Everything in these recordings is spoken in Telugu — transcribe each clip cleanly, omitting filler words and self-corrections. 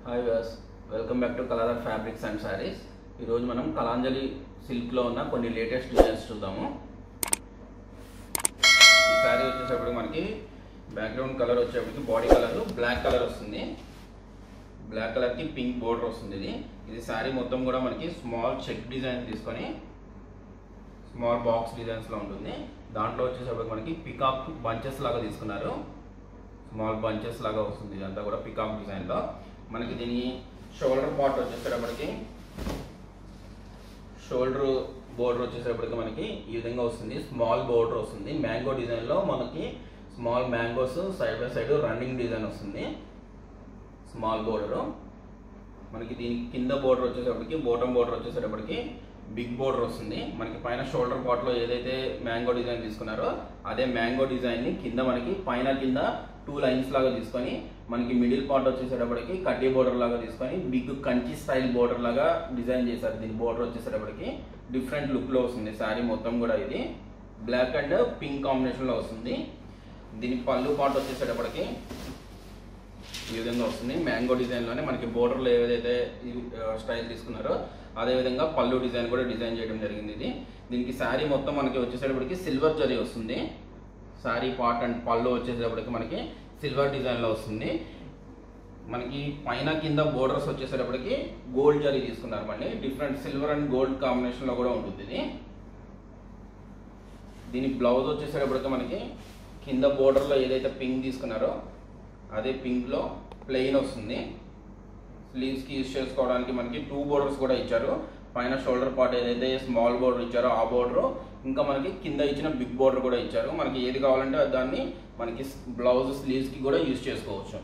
Hi viewers, welcome back to colour fabrics and saris. ఈరోజు మనం కలాంజలి సిల్క్లో ఉన్న కొన్ని లేటెస్ట్ డిజైన్స్ చూద్దాము. ఈ శారీ వచ్చేటప్పటికి మనకి బ్యాక్గ్రౌండ్ కలర్ వచ్చేటప్పటికి బాడీ కలర్ బ్లాక్ కలర్ వస్తుంది. బ్లాక్ కలర్కి పింక్ బోర్డర్ వస్తుంది. ఇది శారీ మొత్తం కూడా మనకి స్మాల్ చెక్ డిజైన్ తీసుకొని స్మాల్ బాక్స్ డిజైన్స్లో ఉంటుంది. దాంట్లో వచ్చేటప్పటికి మనకి పికాక్ బంచెస్ లాగా తీసుకున్నారు. స్మాల్ బంచెస్ లాగా వస్తుంది. ఇదంతా కూడా పికాక్ డిజైన్లో మనకి. దీని షోల్డర్ పార్ట్ వచ్చేసేటప్పటికి షోల్డర్ బోర్డర్ వచ్చేసేటప్పటికి మనకి ఈ విధంగా వస్తుంది. స్మాల్ బోర్డర్ వస్తుంది. మ్యాంగో డిజైన్లో మనకి small mangoes side by side running design వస్తుంది. స్మాల్ బోర్డరు మనకి. దీనికి కింద బోర్డర్ వచ్చేసేటప్పటికి బాటమ్ బోర్డర్ వచ్చేసేటప్పటికి బిగ్ బోర్డర్ వస్తుంది. మనకి పైన షోల్డర్ పార్ట్లో ఏదైతే మ్యాంగో డిజైన్ తీసుకున్నారో అదే మ్యాంగో డిజైన్ని కింద మనకి కింద 2 లైన్స్ లాగా తీసుకొని మనకి మిడిల్ పార్ట్ వచ్చేసేటప్పటికి కడ్డీ బోర్డర్ లాగా తీసుకొని బిగ్ కంచి స్టైల్ బోర్డర్ లాగా డిజైన్ చేశారు. దీని బోర్డర్ వచ్చేసేటప్పటికి డిఫరెంట్ లుక్లో వస్తుంది. శారీ మొత్తం కూడా ఇది బ్లాక్ అండ్ పింక్ కాంబినేషన్లో వస్తుంది. దీని పళ్ళు పార్ట్ వచ్చేసేటప్పటికి ఈ విధంగా వస్తుంది. మ్యాంగో డిజైన్లోనే మనకి బోర్డర్లో ఏదైతే స్టైల్ తీసుకున్నారో అదేవిధంగా పళ్ళు డిజైన్ కూడా డిజైన్ చేయడం జరిగింది. దీనికి శారీ మొత్తం మనకి వచ్చేసేటప్పటికి సిల్వర్ జరీ వస్తుంది. శారీ పార్ట్ అండ్ పళ్ళు వచ్చేసేటప్పటికి మనకి సిల్వర్ డిజైన్లో వస్తుంది. మనకి పైన కింద బోర్డర్స్ వచ్చేసేటప్పటికి గోల్డ్ జరీ తీసుకున్నారు. మళ్ళీ డిఫరెంట్ సిల్వర్ అండ్ గోల్డ్ కాంబినేషన్లో కూడా ఉంటుంది. దీని బ్లౌజ్ వచ్చేసేటప్పటికి మనకి కింద బోర్డర్లో ఏదైతే పింక్ తీసుకున్నారో అదే పింక్లో ప్లెయిన్ వస్తుంది. స్లీవ్స్కి యూజ్ చేసుకోవడానికి మనకి 2 బోర్డర్స్ కూడా ఇచ్చారు. పైన షోల్డర్ పార్ట్ ఏదైతే స్మాల్ బోర్డర్ ఇచ్చారో ఆ బోర్డర్, ఇంకా మనకి కింద ఇచ్చిన బిగ్ బోర్డర్ కూడా ఇచ్చారు. మనకి ఏది కావాలంటే దాన్ని మనకి బ్లౌజ్ స్లీవ్స్కి కూడా యూజ్ చేసుకోవచ్చు.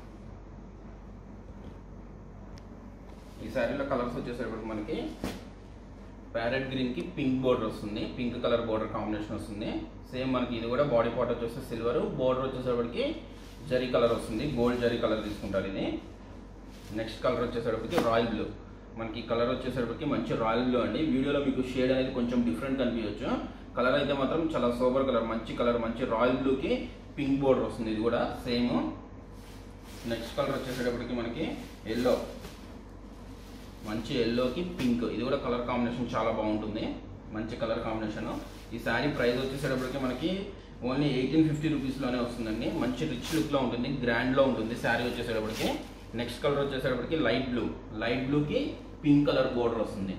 ఈ శారీలో కలర్స్ వచ్చేసేటప్పటికి మనకి ప్యారెట్ గ్రీన్కి పింక్ బోర్డర్ వస్తుంది. పింక్ కలర్ బోర్డర్ కాంబినేషన్ వస్తుంది. సేమ్ మనకి ఇది కూడా బాడీ పార్ట్ వచ్చేసి సిల్వర్, బోర్డర్ వచ్చేసేటప్పటికి జరీ కలర్ వస్తుంది. గోల్డ్ జరీ కలర్ తీసుకుంటారు ఇది. నెక్స్ట్ కలర్ వచ్చేసేటప్పటికి రాయల్ బ్లూ. మనకి కలర్ వచ్చేసేటప్పటికి మంచి రాయల్ బ్లూ అండి. వీడియోలో మీకు షేడ్ అనేది కొంచెం డిఫరెంట్ కనిపించవచ్చు. కలర్ అయితే మాత్రం చాలా సూపర్ కలర్, మంచి కలర్, మంచి రాయల్ బ్లూకి పింక్ బోర్డర్ వస్తుంది. ఇది కూడా సేమ్. నెక్స్ట్ కలర్ వచ్చేసేటప్పటికి మనకి ఎల్లో, మంచి ఎల్లోకి పింక్. ఇది కూడా కలర్ కాంబినేషన్ చాలా బాగుంటుంది. మంచి కలర్ కాంబినేషన్. ఈ శారీ ప్రైస్ వచ్చేసేటప్పటికి మనకి ఓన్లీ 1850 రూపీస్లోనే వస్తుందండి. మంచి రిచ్ లుక్లో ఉంటుంది, గ్రాండ్లో ఉంటుంది శారీ వచ్చేసేటప్పటికి. నెక్స్ట్ కలర్ వచ్చేసేటప్పటికి లైట్ బ్లూ, లైట్ బ్లూకి పింక్ కలర్ బోర్డర్ వస్తుంది.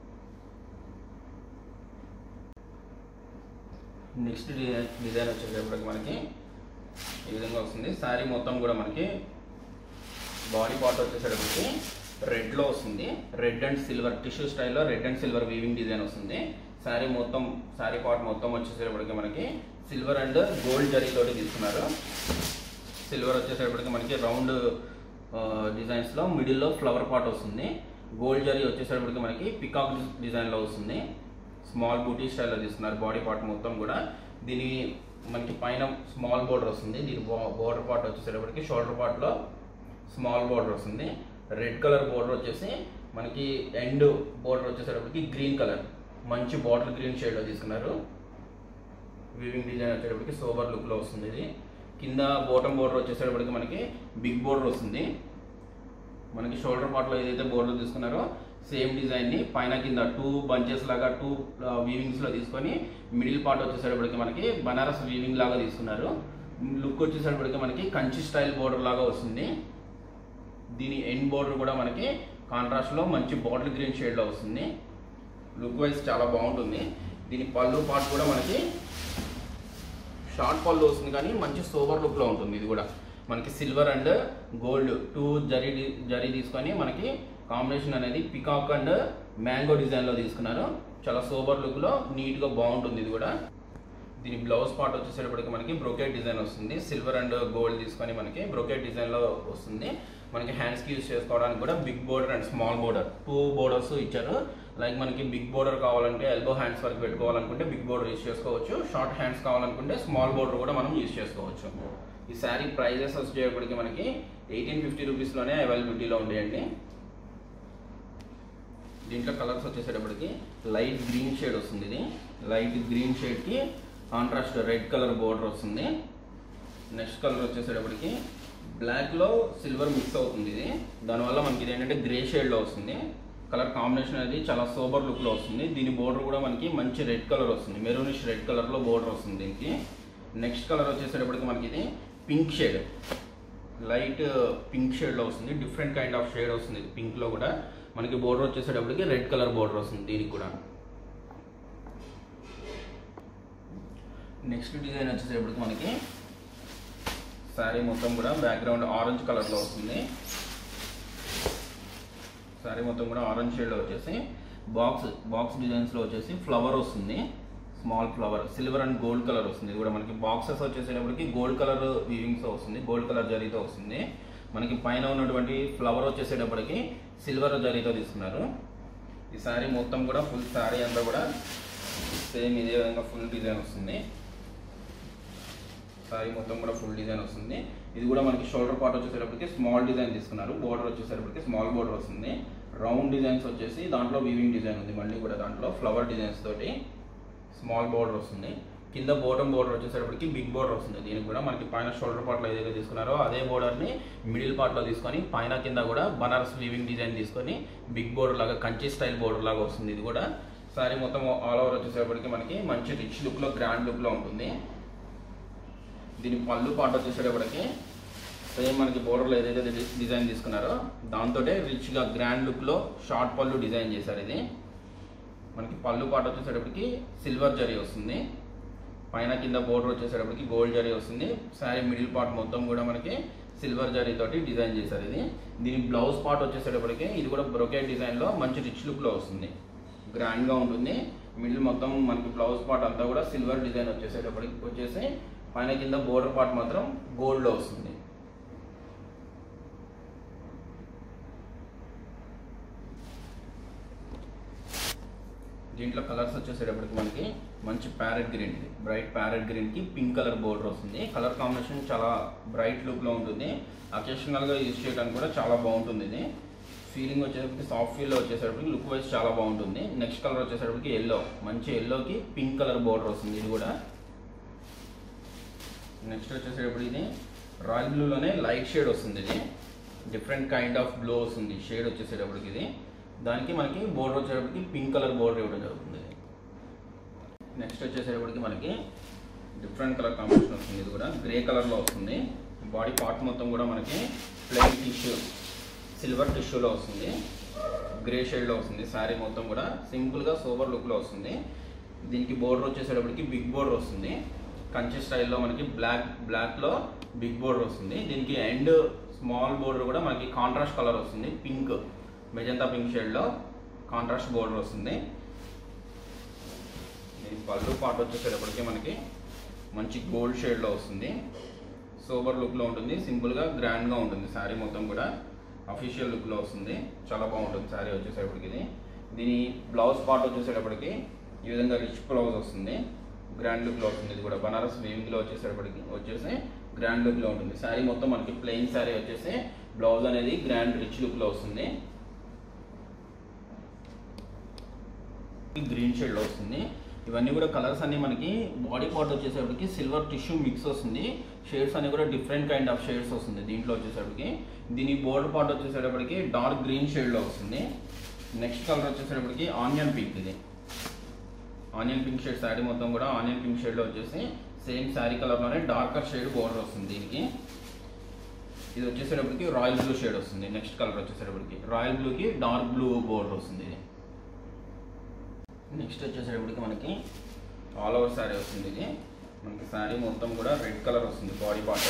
నెక్స్ట్ డిజైన్ వచ్చేసేటప్పటికి మనకి ఈ విధంగా వస్తుంది. శారీ మొత్తం కూడా మనకి బాడీ పార్ట్ వచ్చేసేటప్పటికి రెడ్లో వస్తుంది. రెడ్ అండ్ సిల్వర్ టిష్యూ స్టైల్లో red and silver weaving design వస్తుంది. శారీ పార్ట్ మొత్తం వచ్చేసేటప్పటికి మనకి సిల్వర్ అండ్ గోల్డ్ జరీతోటి తీసుకున్నారు. సిల్వర్ వచ్చేసేటప్పటికి మనకి రౌండ్ డిజైన్స్లో మిడిల్లో ఫ్లవర్ పార్ట్ వస్తుంది. గోల్డ్ జరీ వచ్చేసేటప్పటికి మనకి పికాక్ డిజైన్లో వస్తుంది. స్మాల్ బూటీ స్టైల్లో తీసుకున్నారు బాడీ పార్ట్ మొత్తం కూడా. దీని మనకి పైన స్మాల్ బోర్డర్ వస్తుంది. దీని బోర్డర్ పార్ట్ వచ్చేసేటప్పటికి షోల్డర్ పార్ట్లో స్మాల్ బోర్డర్ వస్తుంది. రెడ్ కలర్ బోర్డర్ వచ్చేసి మనకి ఎండ్ బోర్డర్ వచ్చేసేటప్పటికి గ్రీన్ కలర్, మంచి బాటిల్ గ్రీన్ షేడ్లో తీసుకున్నారు. వీవింగ్ డిజైన్ వచ్చేటప్పటికి సోబర్ లుక్లో వస్తుంది. ఇది కింద బాటమ్ బోర్డర్ వచ్చేసేటప్పటికి మనకి బిగ్ బోర్డర్ వస్తుంది. మనకి షోల్డర్ పార్ట్లో ఏదైతే బోర్డర్ తీసుకున్నారో సేమ్ డిజైన్ని పైన కింద 2 బంచెస్ లాగా 2 వీవింగ్స్లో తీసుకొని మిడిల్ పార్ట్ వచ్చేసేటప్పటికి మనకి బనారస్ వీవింగ్ లాగా తీసుకున్నారు. లుక్ వచ్చేసేటప్పటికి మనకి కంచి స్టైల్ బోర్డర్ లాగా వస్తుంది. దీని ఎండ్ బోర్డర్ కూడా మనకి కాంట్రాస్ట్లో మంచి బాటిల్ గ్రీన్ షేడ్లో వస్తుంది. లుక్ వైజ్ చాలా బాగుంటుంది. దీని పళ్ళు పార్ట్ కూడా మనకి షార్ట్ పళ్ళు వస్తుంది కానీ మంచి సోబర్ లుక్లో ఉంటుంది. ఇది కూడా మనకి సిల్వర్ అండ్ గోల్డ్ 2 జరీ తీసుకొని మనకి కాంబినేషన్ అనేది పికాక్ అండ్ మ్యాంగో డిజైన్లో తీసుకున్నారు. చాలా సోబర్ లుక్లో నీట్గా బాగుంటుంది ఇది కూడా. దీని బ్లౌజ్ పార్ట్ వచ్చేసేటప్పటికి మనకి బ్రోకెట్ డిజైన్ వస్తుంది. సిల్వర్ అండ్ గోల్డ్ తీసుకొని మనకి బ్రోకెట్ డిజైన్లో వస్తుంది. మనకి హ్యాండ్స్కి యూజ్ చేసుకోవడానికి కూడా big border and small border 2 borders ఇచ్చారు. లైక్ మనకి బిగ్ బోర్డర్ కావాలంటే ఎల్బో హ్యాండ్స్ వరకు పెట్టుకోవాలనుకుంటే బిగ్ బోర్డర్ యూజ్ చేసుకోవచ్చు. షార్ట్ హ్యాండ్స్ కావాలనుకుంటే స్మాల్ బోర్డర్ కూడా మనం యూజ్ చేసుకోవచ్చు. ఈ శారీ ప్రైజెస్ వచ్చేటప్పటికి మనకి 1850 రూపీస్లోనే అవైలబిలిటీలో ఉంటాయండి. దీంట్లో కలర్స్ వచ్చేసేటప్పటికి లైట్ గ్రీన్ షేడ్ వస్తుంది. ఇది లైట్ గ్రీన్ షేడ్కి కాంట్రాస్ట్ రెడ్ కలర్ బోర్డర్ వస్తుంది. నెక్స్ట్ కలర్ వచ్చేసేటప్పటికి బ్లాక్లో సిల్వర్ మిక్స్ అవుతుంది ఇది, దానివల్ల మనకి ఇది ఏంటంటే గ్రే షేడ్లో వస్తుంది. కలర్ కాంబినేషన్ అనేది చాలా సోబర్ లుక్లో వస్తుంది. దీని బోర్డర్ కూడా మనకి మంచి రెడ్ కలర్ వస్తుంది, మెరూనిష్ రెడ్ కలర్లో బోర్డర్ వస్తుంది దీనికి. నెక్స్ట్ కలర్ వచ్చేసేటప్పటికి మనకి ఇది పింక్ షేడ్, లైట్ పింక్ షేడ్లో వస్తుంది. డిఫరెంట్ కైండ్ ఆఫ్ షేడ్ వస్తుంది ఇది. పింక్లో కూడా మనకి బోర్డర్ వచ్చేసేటప్పటికి రెడ్ కలర్ బోర్డర్ వస్తుంది దీనికి కూడా. నెక్స్ట్ డిజైన్ వచ్చేసేటప్పటికి మనకి శారీ మొత్తం కూడా బ్యాక్గ్రౌండ్ ఆరెంజ్ కలర్లో వస్తుంది. శారీ మొత్తం కూడా ఆరెంజ్ షేడ్లో వచ్చేసి బాక్స్ డిజైన్స్లో వచ్చేసి ఫ్లవర్ వస్తుంది, small flower, silver and gold colour వస్తుంది. ఇది కూడా మనకి బాక్సెస్ వచ్చేసేటప్పటికి గోల్డ్ కలర్ వీవింగ్స్ వస్తుంది, గోల్డ్ కలర్ జరీతో వస్తుంది. మనకి పైన ఉన్నటువంటి ఫ్లవర్ వచ్చేసేటప్పటికి సిల్వర్ జరీతో తీసుకున్నారు. ఈ శారీ మొత్తం కూడా ఫుల్ శారీ అంతా కూడా సేమ్ ఇదే విధంగా ఫుల్ డిజైన్ వస్తుంది. శారీ మొత్తం కూడా ఫుల్ డిజైన్ వస్తుంది. ఇది కూడా మనకి షోల్డర్ పార్ట్ వచ్చేసేటప్పటికి స్మాల్ డిజైన్ తీసుకున్నారు. బోర్డర్ వచ్చేసేటప్పటికి స్మాల్ బోర్డర్ వస్తుంది. రౌండ్ డిజైన్స్ వచ్చేసి దాంట్లో వీవింగ్ డిజైన్ ఉంది, మళ్ళీ కూడా దాంట్లో ఫ్లవర్ డిజైన్స్ తోటి స్మాల్ బోర్డర్ వస్తుంది. కింద బాటమ్ బోర్డర్ వచ్చేసేటప్పటికి బిగ్ బోర్డర్ వస్తుంది. దీనికి కూడా మనకి పైన షోల్డర్ పార్ట్లో ఏదైతే తీసుకున్నారో అదే బోర్డర్ని మిడిల్ పార్ట్లో తీసుకొని పైన కింద కూడా బనారస్ వీవింగ్ డిజైన్ తీసుకొని బిగ్ బోర్డర్ లాగా కంచి స్టైల్ బోర్డర్ లాగా వస్తుంది. ఇది కూడా శారీ మొత్తం ఆల్ ఓవర్ వచ్చేసేటప్పటికి మనకి మంచి రిచ్ లుక్లో గ్రాండ్ లుక్లో ఉంటుంది. దీని పళ్ళు పార్ట్ వచ్చేసేటప్పటికి సేమ్ మనకి బోర్డర్లో ఏదైతే డిజైన్ తీసుకున్నారో దాంతో రిచ్గా గ్రాండ్ లుక్లో షార్ట్ పళ్ళు డిజైన్ చేశారు. ఇది మనకి పళ్ళు పార్ట్ వచ్చేసేటప్పటికి సిల్వర్ జరీ వస్తుంది, పైన కింద బోర్డర్ వచ్చేసేటప్పటికి గోల్డ్ జరీ వస్తుంది. శారీ మిడిల్ పార్ట్ మొత్తం కూడా మనకి సిల్వర్ జరీ తోటి డిజైన్ చేశారు. ఇది దీని బ్లౌజ్ పార్ట్ వచ్చేసేటప్పటికి ఇది కూడా బ్రొకేట్ డిజైన్లో మంచి రిచ్ లుక్లో వస్తుంది, గ్రాండ్గా ఉంటుంది. మిడిల్ మొత్తం మనకి బ్లౌజ్ పార్ట్ అంతా కూడా సిల్వర్ డిజైన్ వచ్చేసేటప్పటికి వచ్చేసి పైన కింద బోర్డర్ పార్ట్ మాత్రం గోల్డ్లో వస్తుంది. దీంట్లో కలర్స్ వచ్చేసేటప్పటికి మనకి మంచి ప్యారెట్ గ్రీన్, బ్రైట్ ప్యారెట్ గ్రీన్కి పింక్ కలర్ బోర్డర్ వస్తుంది. కలర్ కాంబినేషన్ చాలా బ్రైట్ లుక్లో ఉంటుంది. అకేషనల్గా యూజ్ చేయడానికి కూడా చాలా బాగుంటుంది. ఇది ఫీలింగ్ వచ్చేసరికి సాఫ్ట్ ఫీల్లో వచ్చేసరికి లుక్ వైజ్ చాలా బాగుంటుంది. నెక్స్ట్ కలర్ వచ్చేసరికి ఎల్లో, మంచి ఎల్లోకి పింక్ కలర్ బోర్డర్ వస్తుంది. ఇది కూడా నెక్స్ట్ వచ్చేసేటప్పుడు ఇది రాయల్ బ్లూలోనే లైట్ షేడ్ వస్తుంది. ఇది డిఫరెంట్ కైండ్ ఆఫ్ బ్లూ వస్తుంది షేడ్ వచ్చేసేటప్పటికి. ఇది దానికి మనకి బోర్డర్ వచ్చేటప్పటికి పింక్ కలర్ బోర్డర్ ఇవ్వడం జరుగుతుంది. నెక్స్ట్ వచ్చేసేటప్పటికి మనకి డిఫరెంట్ కలర్ కాంబినేషన్ వస్తుంది. ఇది కూడా గ్రే కలర్లో వస్తుంది. బాడీ పార్ట్ మొత్తం కూడా మనకి ప్లెయిన్ టిష్యూ, సిల్వర్ టిష్యూలో వస్తుంది, గ్రే షేడ్లో వస్తుంది. శారీ మొత్తం కూడా సింపుల్గా సోబర్ లుక్లో వస్తుంది. దీనికి బోర్డర్ వచ్చేసేటప్పటికి బిగ్ బోర్డర్ వస్తుంది, కంచి స్టైల్లో మనకి బ్లాక్లో బిగ్ బోర్డర్ వస్తుంది. దీనికి ఎండ్ స్మాల్ బోర్డర్ కూడా మనకి కాంట్రాస్ట్ కలర్ వస్తుంది, పింక్, మెజంతా పింక్ షేడ్లో కాంట్రాస్ట్ బోర్డర్ వస్తుంది. ఈ పళ్ళు పార్ట్ వచ్చేసేటప్పటికి మనకి మంచి గోల్డ్ షేడ్లో వస్తుంది, సోబర్ లుక్లో ఉంటుంది, సింపుల్గా గ్రాండ్గా ఉంటుంది. శారీ మొత్తం కూడా అఫీషియల్ లుక్లో వస్తుంది, చాలా బాగుంటుంది శారీ వచ్చేసేటప్పటికి. ఇది దీని బ్లౌజ్ పార్ట్ వచ్చేసేటప్పటికి ఈ విధంగా రిచ్ బ్లౌజ్ వస్తుంది, గ్రాండ్ లుక్లో వస్తుంది. ఇది కూడా బనారస్ వీవింగ్లో వచ్చేసి గ్రాండ్ లుక్లో ఉంటుంది. శారీ మొత్తం మనకి ప్లెయిన్ శారీ వచ్చేసి బ్లౌజ్ అనేది గ్రాండ్ రిచ్ లుక్లో వస్తుంది, గ్రీన్ షేడ్లో వస్తుంది. ఇవన్నీ కూడా కలర్స్ అన్ని మనకి బాడీ పార్ట్ వచ్చేసేపటికి సిల్వర్ టిష్యూ మిక్స్ వస్తుంది. షేడ్స్ అన్ని కూడా డిఫరెంట్ కైండ్ ఆఫ్ షేడ్స్ వస్తుంది దీంట్లో వచ్చేసేపటికి. దీని బోర్డర్ పార్ట్ వచ్చేసేటప్పటికి డార్క్ గ్రీన్ షేడ్లో వస్తుంది. నెక్స్ట్ కలర్ వచ్చేసేటప్పటికి ఆనియన్ పింక్. ఇది ఆనియన్ పింక్ షేడ్, శారీ మొత్తం కూడా ఆనియన్ పింక్ షేడ్లో వచ్చేసి సేమ్ శారీ కలర్లోనే డార్కర్ షేడ్ బోర్డర్ వస్తుంది దీనికి. ఇది వచ్చేసేటప్పటికి రాయల్ బ్లూ షేడ్ వస్తుంది. నెక్స్ట్ కలర్ వచ్చేసేటప్పటికి రాయల్ బ్లూకి డార్క్ బ్లూ బోర్డర్ వస్తుంది. నెక్స్ట్ వచ్చేసేటప్పటికి మనకి ఆల్ ఓవర్ శారీ వస్తుంది. ఇది మనకి శారీ మొత్తం కూడా రెడ్ కలర్ వస్తుంది body part.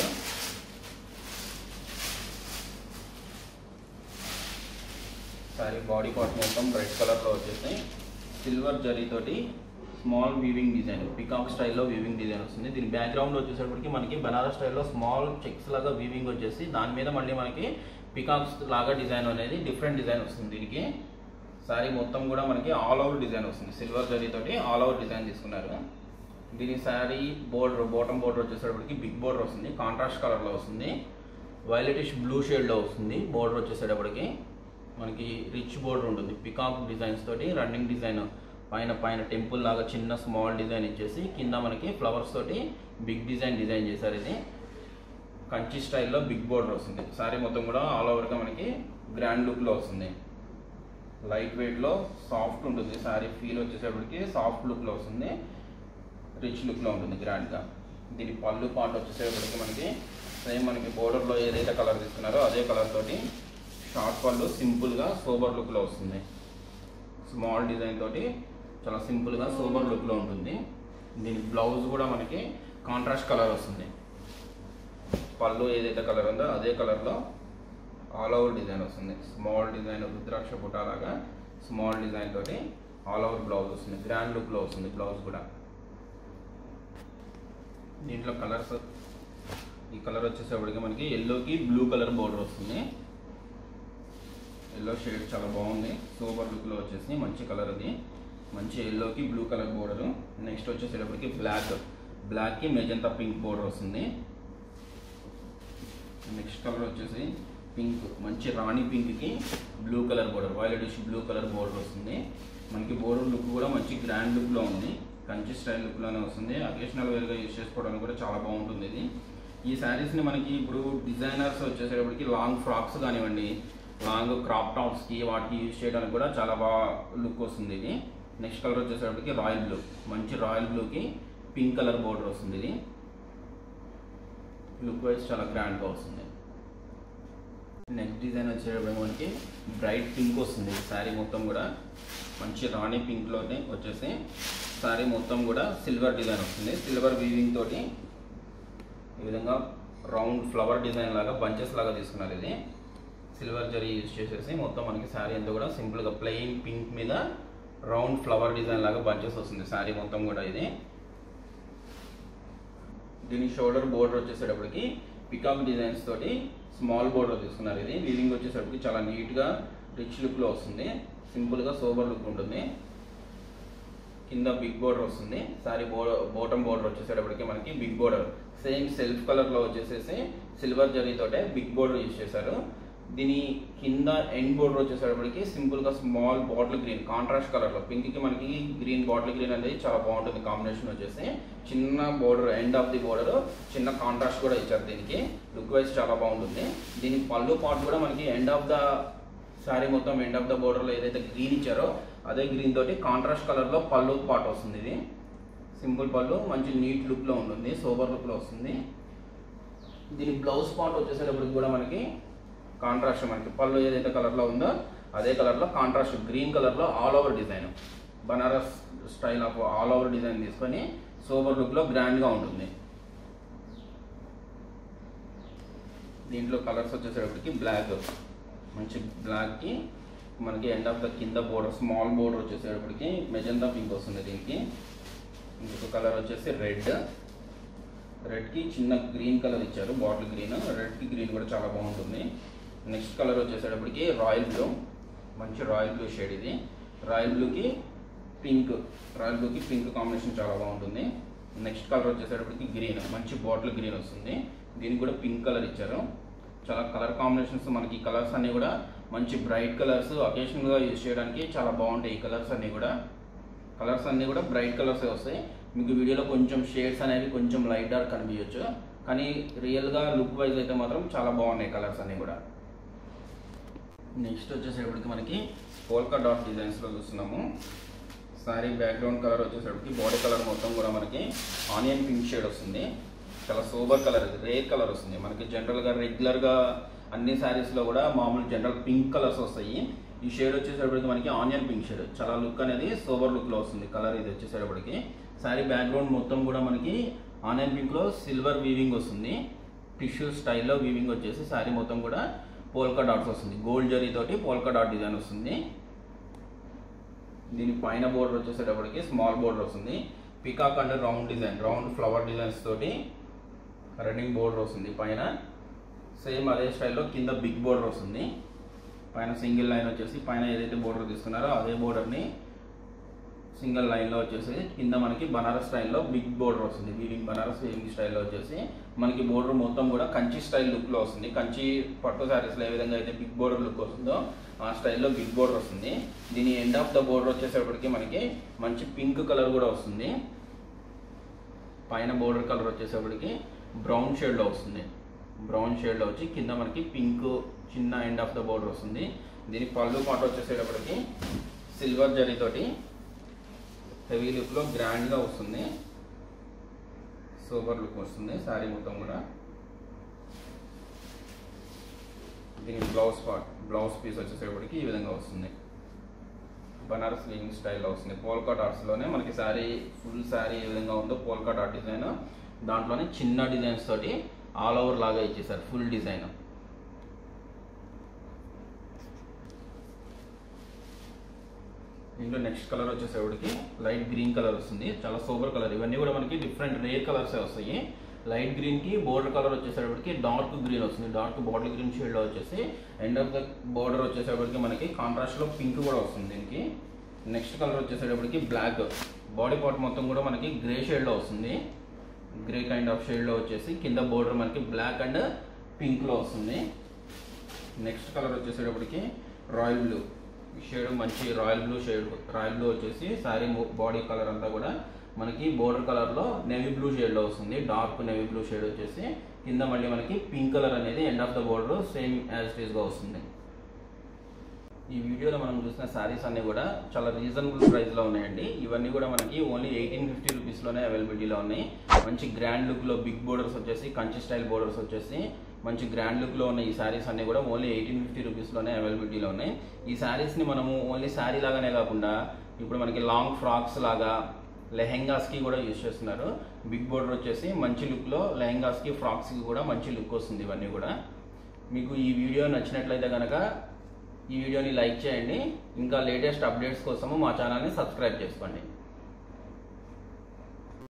Sari body part మొత్తం రెడ్ కలర్లో వచ్చేసి సిల్వర్ జరీతోటి స్మాల్ వీవింగ్ డిజైన్, పికాక్ స్టైల్లో వీవింగ్ డిజైన్ వస్తుంది. దీని బ్యాక్గ్రౌండ్ వచ్చేసరికి మనకి బనారస్ స్టైల్లో స్మాల్ చెక్స్ లాగా వీవింగ్ వచ్చేసి దాని మీద మళ్ళీ మనకి పికాక్స్ లాగా డిజైన్ అనేది డిఫరెంట్ డిజైన్ వస్తుంది దీనికి. శారీ మొత్తం కూడా మనకి ఆల్ ఓవర్ డిజైన్ వస్తుంది, సిల్వర్ జరీతోటి ఆల్ ఓవర్ డిజైన్ తీసుకున్నారు. దీని శారీ బోర్డర్, బాటమ్ బోర్డర్ వచ్చేసేటప్పటికి బిగ్ బోర్డర్ వస్తుంది, కాంట్రాస్ట్ కలర్లో వస్తుంది, వైలెటిష్ బ్లూ షేడ్లో వస్తుంది. బోర్డర్ వచ్చేసేటప్పటికి మనకి రిచ్ బోర్డర్ ఉంటుంది, పికాక్ డిజైన్స్ తోటి రన్నింగ్ డిజైన్, పైన టెంపుల్ లాగా చిన్న స్మాల్ డిజైన్ ఇచ్చేసి కింద మనకి ఫ్లవర్స్ తోటి బిగ్ డిజైన్ చేశారు. ఇది కంచి స్టైల్లో బిగ్ బోర్డర్ వస్తుంది. సారీ మొత్తం కూడా ఆల్ ఓవర్గా మనకి గ్రాండ్ లుక్లో వస్తుంది. లైట్ వెయిట్లో సాఫ్ట్ ఉంటుంది. సారీ ఫీల్ వచ్చేసేపటికి సాఫ్ట్ లుక్లో వస్తుంది, రిచ్ లుక్లో ఉంటుంది గ్రాండ్గా. దీని పళ్ళు పార్ట్ వచ్చేసేపటికి మనకి సేమ్ మనకి బోర్డర్లో ఏదైతే కలర్ తీసుకున్నారో అదే కలర్ తోటి షార్ట్ పళ్ళు సింపుల్గా సోబర్ లుక్లో వస్తుంది. స్మాల్ డిజైన్ తోటి చాలా సింపుల్గా సోబర్ లుక్లో ఉంటుంది. దీని బ్లౌజ్ కూడా మనకి కాంట్రాస్ట్ కలర్ వస్తుంది. పళ్ళు ఏదైతే కలర్ ఉందో అదే కలర్లో ఆల్ ఓవర్ డిజైన్ వస్తుంది. స్మాల్ డిజైన్ రుద్రాక్ష పుటాలాగా స్మాల్ డిజైన్ తోటి ఆల్ ఓవర్ బ్లౌజ్ వస్తుంది. గ్రాండ్ లుక్లో వస్తుంది బ్లౌజ్ కూడా. దీంట్లో కలర్స్ ఈ కలర్ వచ్చేసేపటికి మనకి ఎల్లోకి బ్లూ కలర్ బోర్డర్ వస్తుంది. ఎల్లో షేడ్ చాలా బాగుంది, సూపర్ లుక్లో వచ్చేసి మంచి కలర్ అది. మంచి ఎల్లోకి బ్లూ కలర్ బోర్డరు. నెక్స్ట్ వచ్చేసేటప్పటికి బ్లాక్కి మెజంతా పింక్ బోర్డర్ వస్తుంది. నెక్స్ట్ కలర్ వచ్చేసి పింక్, మంచి రాణి పింక్కి blue colour border, violetish blue colour border వస్తుంది. మనకి బోర్డర్ లుక్ కూడా మంచి గ్రాండ్ లుక్లో ఉంది, కంచి స్టైల్ లుక్లోనే వస్తుంది. అకేషనల్ వేర్గా యూజ్ చేసుకోవడానికి కూడా చాలా బాగుంటుంది ఇది. ఈ శారీస్ని మనకి ఇప్పుడు డిజైనర్స్ వచ్చేసేటప్పటికి లాంగ్ ఫ్రాక్స్ కానివ్వండి, లాంగ్ క్రాప్ టాప్స్కి వాటికి యూజ్ చేయడానికి కూడా చాలా బాగా లుక్ వస్తుంది ఇది. నెక్స్ట్ కలర్ వచ్చేసేటప్పటికి రాయల్ బ్లూ, మంచి రాయల్ బ్లూకి పింక్ కలర్ బోర్డర్ వస్తుంది. ఇది లుక్ వైజ్ చాలా గ్రాండ్గా వస్తుంది. నెక్స్ట్ డిజైన్ వచ్చేటప్పుడు మనకి బ్రైట్ పింక్ వస్తుంది. శారీ మొత్తం కూడా మంచి రాణి పింక్లోనే వచ్చేసి శారీ మొత్తం కూడా సిల్వర్ డిజైన్ వస్తుంది. సిల్వర్ వీవింగ్ తోటి ఈ విధంగా రౌండ్ ఫ్లవర్ డిజైన్ లాగా బంచెస్ లాగా తీసుకున్నారు. ఇది సిల్వర్ జరీ యూజ్ చేసేసి మొత్తం మనకి శారీ అంతా కూడా సింపుల్గా ప్లెయిన్ పింక్ మీద రౌండ్ ఫ్లవర్ డిజైన్ లాగా బంచెస్ వస్తుంది శారీ మొత్తం కూడా. ఇది దీని షోల్డర్ బోర్డర్ వచ్చేసేటప్పటికి పికాక్ డిజైన్స్ తోటి స్మాల్ బోర్డర్ తీసుకున్నారు. ఇది వీవింగ్ వచ్చేసరికి చాలా నీట్గా రిచ్ లుక్లో వస్తుంది, సింపుల్గా సోబర్ లుక్ ఉంటుంది. కింద బిగ్ బోర్డర్ వస్తుంది. సారీ బాటమ్ బోర్డర్ వచ్చేసేటప్పటికి మనకి బిగ్ బోర్డర్ సేమ్ సెల్ఫ్ కలర్లో వచ్చేసేసి సిల్వర్ జరీతోటే బిగ్ బోర్డర్ యూజ్ చేశారు. దీని కింద ఎండ్ బోర్డర్ వచ్చేసేటప్పటికి సింపుల్గా స్మాల్ బాటిల్ గ్రీన్ కాంట్రాస్ట్ కలర్లో, పింక్కి మనకి గ్రీన్ బాటిల్ గ్రీన్ అనేది చాలా బాగుంటుంది కాంబినేషన్ వచ్చేసి. చిన్న border end of the border చిన్న కాంట్రాస్ట్ కూడా ఇచ్చారు. దీనికి లుక్ వైజ్ చాలా బాగుంటుంది. దీని పళ్ళు పార్ట్ కూడా మనకి ఎండ్ ఆఫ్ ద శారీ మొత్తం ఎండ్ ఆఫ్ ద బోర్డర్లో ఏదైతే గ్రీన్ ఇచ్చారో అదే గ్రీన్ తోటి కాంట్రాస్ట్ కలర్లో పళ్ళు పార్ట్ వస్తుంది. ఇది సింపుల్ పళ్ళు మంచి నీట్ లుక్లో ఉంటుంది, సోబర్ లుక్లో వస్తుంది. దీని బ్లౌజ్ పార్ట్ వచ్చేసేటప్పటికి కూడా మనకి కాంట్రాస్ట్, మనకి పళ్ళు ఏదైతే కలర్లో ఉందో అదే కలర్లో కాంట్రాస్ట్ గ్రీన్ కలర్లో all over design, Banaras style of all over design తీసుకొని సోబర్ లుక్లో గ్రాండ్గా ఉంటుంది. దీంట్లో కలర్స్ వచ్చేసేటప్పటికి బ్లాక్, మంచి బ్లాక్కి మనకి ఎండ్ ఆఫ్ ద కింద బోర్డర్ స్మాల్ బోర్డర్ వచ్చేసేటప్పటికి మెజంతా పింక్ వస్తుంది. దీనికి ఇంకొక కలర్ వచ్చేసి రెడ్కి చిన్న గ్రీన్ కలర్ ఇచ్చారు, బాటిల్ గ్రీన్. రెడ్కి గ్రీన్ కూడా చాలా బాగుంటుంది. నెక్స్ట్ కలర్ వచ్చేసేటప్పటికి రాయల్ బ్లూ, మంచి రాయల్ బ్లూ షేడ్. ఇది రాయల్ బ్లూకి పింక్ కాంబినేషన్ చాలా బాగుంటుంది. నెక్స్ట్ కలర్ వచ్చేసేటప్పటికి గ్రీన్, మంచి బాటిల్ గ్రీన్ వస్తుంది. దీనికి కూడా పింక్ కలర్ ఇచ్చారు. చాలా కలర్ కాంబినేషన్స్ మనకి కలర్స్ అన్నీ కూడా మంచి బ్రైట్ కలర్స్, అకేషనల్గా యూజ్ చేయడానికి చాలా బాగుంటాయి. ఈ కలర్స్ అన్నీ కూడా బ్రైట్ కలర్స్ వస్తాయి. మీకు వీడియోలో కొంచెం షేడ్స్ అనేవి కొంచెం లైట్ డార్క్ కనిపించవచ్చు, కానీ రియల్గా లుక్ వైజ్ అయితే మాత్రం చాలా బాగున్నాయి కలర్స్ అన్నీ కూడా. నెక్స్ట్ వచ్చేసేపటికి మనకి పోల్కా డాట్ డిజైన్స్లో చూస్తున్నాము. సారీ బ్యాక్గ్రౌండ్ కలర్ వచ్చేసేపటికి బాడీ కలర్ మొత్తం కూడా మనకి ఆనియన్ పింక్ షేడ్ వస్తుంది. చాలా సోబర్ కలర్, రేర్ కలర్ వస్తుంది. మనకి జనరల్గా రెగ్యులర్గా అన్ని శారీస్లో కూడా మామూలు జనరల్ పింక్ కలర్స్ వస్తాయి. ఈ షేడ్ వచ్చేసేపటికి మనకి ఆనియన్ పింక్ షేడ్, చాలా లుక్ అనేది సోబర్ లుక్లో వస్తుంది కలర్. ఇది వచ్చేసేపటికి శారీ బ్యాక్గ్రౌండ్ మొత్తం కూడా మనకి ఆనియన్ పింక్లో సిల్వర్ వీవింగ్ వస్తుంది. టిష్యూ స్టైల్లో వీవింగ్ వచ్చేసి శారీ మొత్తం కూడా పోల్కా డాట్స్ వస్తుంది. గోల్డ్ జరీ తోటి పోల్కా డాట్ డిజైన్ వస్తుంది. దీని పైన బోర్డర్ వచ్చేసేటప్పటికి స్మాల్ బోర్డర్ వస్తుంది. పికాక్ అంటే round design, round flower designs తోటి రన్నింగ్ బోర్డర్ వస్తుంది. పైన సేమ్ అదే స్టైల్లో కింద బిగ్ బోర్డర్ వస్తుంది. పైన సింగిల్ లైన్ వచ్చేసి పైన ఏదైతే బోర్డర్ తీసుకున్నారో అదే బోర్డర్ని సింగిల్ లైన్లో వచ్చేసి కింద మనకి బనారస్ స్టైల్లో బిగ్ బోర్డర్ వస్తుంది. వీవింగ్ బనారస్ వీవింగ్ స్టైల్లో వచ్చేసి మనకి బోర్డర్ మొత్తం కూడా కంచి స్టైల్ లుక్లో వస్తుంది. కంచి పట్టు శారీస్లో ఏ విధంగా అయితే బిగ్ బోర్డర్ లుక్ వస్తుందో ఆ స్టైల్లో బిగ్ బోర్డర్ వస్తుంది. దీని ఎండ్ ఆఫ్ ద బోర్డర్ వచ్చేసేపటికి మనకి మంచి పింక్ కలర్ కూడా వస్తుంది. పైన బోర్డర్ కలర్ వచ్చేసేపటికి బ్రౌన్ షేడ్లో వస్తుంది. బ్రౌన్ షేడ్లో వచ్చి కింద మనకి పింక్ చిన్న ఎండ్ ఆఫ్ ద బోర్డర్ వస్తుంది. దీని పళ్ళు పాటు వచ్చేసేటప్పటికి సిల్వర్ జరీతోటి హెవీ లుక్లో గ్రాండ్గా వస్తుంది, సూపర్ లుక్ వస్తుంది శారీ మొత్తం కూడా. దీని బ్లౌజ్ పీస్ వచ్చేసేపటికి ఈ విధంగా వస్తుంది. బనారస్ వీవింగ్ స్టైల్లో వస్తుంది. పోల్కా డాట్స్లోనే మనకి శారీ ఫుల్ శారీ ఏ విధంగా ఉందో పోల్కా డాట్ డిజైన్, దాంట్లోనే చిన్న డిజైన్స్ తోటి ఆల్ ఓవర్ లాగా ఇచ్చేసారు ఫుల్ డిజైన్. దీంట్లో నెక్స్ట్ కలర్ వచ్చేసేపటికి లైట్ గ్రీన్ కలర్ వస్తుంది, చాలా సూపర్ కలర్. ఇవన్నీ కూడా మనకి డిఫరెంట్ రేర్ కలర్సే వస్తాయి. లైట్ గ్రీన్కి బోర్డర్ కలర్ వచ్చేసేపటికి డార్క్ గ్రీన్ వస్తుంది, డార్క్ బాటిల్ గ్రీన్ షేడ్లో వచ్చేసి ఎండ్ ఆఫ్ ద బోర్డర్ వచ్చేసేపటికి మనకి కాంట్రాస్ట్లో పింక్ కూడా వస్తుంది దీనికి. నెక్స్ట్ కలర్ వచ్చేసేటప్పటికి బ్లాక్, బాడీ పార్ట్ మొత్తం కూడా మనకి గ్రే షేడ్లో వస్తుంది, గ్రే కైండ్ ఆఫ్ షేడ్లో వచ్చేసి కింద బోర్డర్ మనకి బ్లాక్ అండ్ పింక్లో వస్తుంది. నెక్స్ట్ కలర్ వచ్చేసేటప్పటికి రాయల్ బ్లూ షేడ్, మంచి royal blue shade. Royal blue వచ్చేసి శారీ బాడీ కలర్ అంతా కూడా మనకి బోర్డర్ కలర్లో నేవీ బ్లూ షేడ్లో వస్తుంది, డార్క్ నేవీ బ్లూ షేడ్ వచ్చేసి కింద మళ్ళీ మనకి పింక్ కలర్ అనేది end of the border same as it ఈస్గా వస్తుంది. ఈ వీడియోలో మనం చూసిన శారీస్ అన్నీ కూడా చాలా రీజనబుల్ ప్రైస్లో ఉన్నాయండి. ఇవన్నీ కూడా మనకి ఓన్లీ 1850 రూపీస్లోనే అవైలబిలిటీలో ఉన్నాయి. మంచి గ్రాండ్ లుక్లో బిగ్ బోర్డర్స్ వచ్చేసి కంచి స్టైల్ బోర్డర్స్ వచ్చేసి మంచి గ్రాండ్ లుక్లో ఉన్న ఈ శారీస్ అన్నీ కూడా ఓన్లీ 1850 రూపీస్లోనే అవైలబిలిటీలో ఉన్నాయి. ఈ శారీస్ని మనము ఓన్లీ శారీ లాగానే కాకుండా ఇప్పుడు మనకి లాంగ్ ఫ్రాక్స్ లాగా లెహెంగాస్కి కూడా యూజ్ చేస్తున్నారు. బిగ్ బోర్డర్ వచ్చేసి మంచి లుక్లో లెహెంగాస్కి ఫ్రాక్స్కి కూడా మంచి లుక్ వస్తుంది. ఇవన్నీ కూడా మీకు ఈ వీడియో నచ్చినట్లయితే కనుక ఈ వీడియోని లైక్ చేయండి. ఇంకా లేటెస్ట్ అప్డేట్స్ కోసము మా ఛానల్ని సబ్స్క్రైబ్ చేసుకోండి.